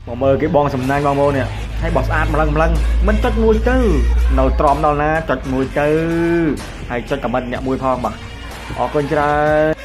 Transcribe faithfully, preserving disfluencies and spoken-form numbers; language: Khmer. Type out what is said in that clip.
បងមើលគេបងសំណាញ់បងប្អូននេះហើយបោះស្អាតម្លឹងម្លឹងមិនចុចមួយទៅនៅទ្រាំដល់ណាចុចមួយទៅហើយចុចខមមិនអ្នកមួយផងបាទអរគុណច្រើន